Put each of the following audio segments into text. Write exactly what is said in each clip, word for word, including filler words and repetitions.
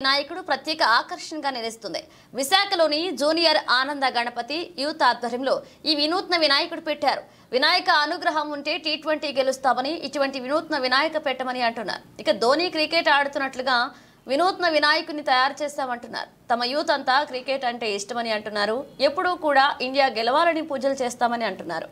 నాయకుడు ప్రత్యేక ఆకర్షణగా నిలుస్తుంది. విశాఖలోని జూనియర్ ఆనంద గణపతి యూత్ ఆధ్వర్యంలో ఈ వినూత్న వినాయకుడు పెట్టారు. వినాయక అనుగ్రహం ఉంటే టీ ట్వంటీ గెలుస్తామని ఇటువంటి వినూత్న వినాయక పెట్టమని అంటున్నారు. ఇక ధోని క్రికెట్ ఆడుతున్నట్లుగా వినూత్న వినాయకుని తయారు చేస్తామంటున్నారు. తమ యూత్ అంతా క్రికెట్ అంటే ఇష్టమని అంటున్నారు. ఎప్పుడూ కూడా ఇండియా గెలవాలని పూజలు చేస్తామని అంటున్నారు.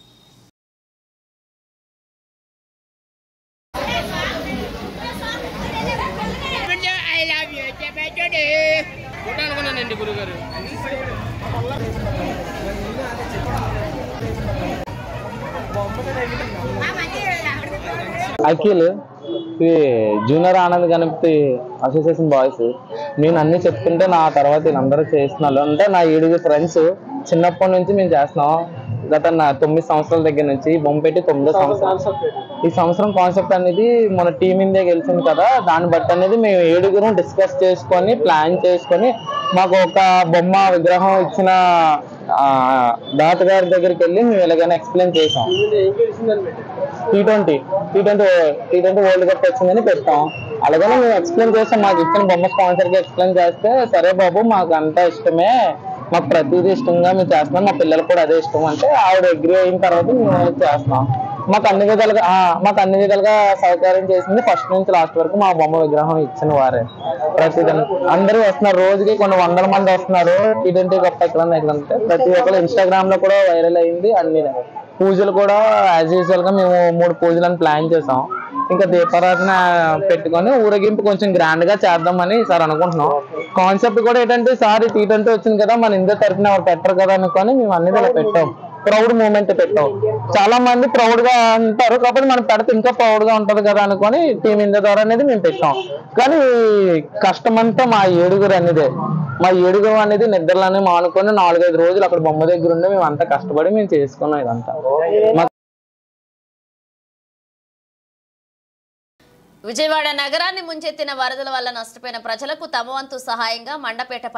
Akhil junior Anand Ganapati association boys నేను అన్ని చెప్తుంటే నా తర్వాత వీళ్ళందరూ చేస్తున్నారు. అంటే నా ఏడుగురు ఫ్రెండ్స్ చిన్నప్పటి నుంచి మేము చేస్తున్నాం. గత నా తొమ్మిది సంవత్సరాల దగ్గర నుంచి బొమ్మ పెట్టి తొమ్మిదో సంవత్సరం ఈ సంవత్సరం కాన్సెప్ట్ అనేది మన టీం ఇండియా గెలిచింది కదా, దాన్ని బట్టి అనేది మేము ఏడుగురు డిస్కస్ చేసుకొని ప్లాన్ చేసుకొని మాకు ఒక బొమ్మ విగ్రహం ఇచ్చిన దాత గారి దగ్గరికి వెళ్ళి మేము ఎలాగైనా ఎక్స్ప్లెయిన్ చేసాం. T twenty T twenty T twenty world cup వచ్చిందని పెట్టాం. అలాగనే మేము ఎక్స్ప్లెయిన్ చేస్తాం. మాకు ఇచ్చిన బొమ్మ స్పాన్సర్ కి ఎక్స్ప్లెయిన్ చేస్తే సరే బాబు మాకు అంతా ఇష్టమే, మాకు ప్రతిదీ ఇష్టంగా మేము చేస్తున్నాం, మా పిల్లలు కూడా అదే ఇష్టం అంటే ఆవిడ అగ్రీ అయిన తర్వాత మేము చేస్తున్నాం. మాకు అన్ని విధాలుగా మాకు అన్ని విధాలుగా సహకారం చేసింది ఫస్ట్ నుంచి లాస్ట్ వరకు మా బొమ్మ విగ్రహం ఇచ్చిన వారే. ప్రతిదీ అందరూ వస్తున్నారు, రోజుకి కొన్ని వందల మంది వస్తున్నారు. టీ ట్వంటీ గొప్ప ఎక్కడ ఎక్కడంటే ప్రతి ఒక్కరు ఇన్స్టాగ్రామ్ లో కూడా వైరల్ అయింది. అన్ని పూజలు కూడా యాజ్ యూజువల్ గా మేము మూడు పూజలను ప్లాన్ చేసాం. ఇంకా దీపారాధన పెట్టుకొని ఊరేగింపు కొంచెం గ్రాండ్ గా చేద్దామని సార్ అనుకుంటున్నాం. కాన్సెప్ట్ కూడా ఏంటంటే సార్ టీ ట్వంటీ వచ్చింది కదా, మన ఇండియా తరఫున ఎవరు పెట్టరు కదా అనుకొని మేము అన్ని ఇలా పెట్టాం. ప్రౌడ్ మూమెంట్ పెట్టాం. చాలా మంది ప్రౌడ్ గా అంటారు, కాబట్టి మనం పెడితే ఇంకా ప్రౌడ్ గా ఉంటది కదా అనుకొని టీం ఇండియా ద్వారా అనేది మేము పెట్టాం. కానీ కష్టం అంతా మా ఏడుగురు అనేదే మా ఏడుగురు అనేది నిద్రలనే మానుకొని నాలుగైదు రోజులు అక్కడ బొమ్మ దగ్గర ఉండి మేము అంతా కష్టపడి మేము చేసుకున్నాం. ఇదంతా విజయవాడ నగరాన్ని ముంచెత్తిన వరదల వల్ల నష్టపోయిన ప్రజలకు తమ వంతు సహాయంగా మండపేట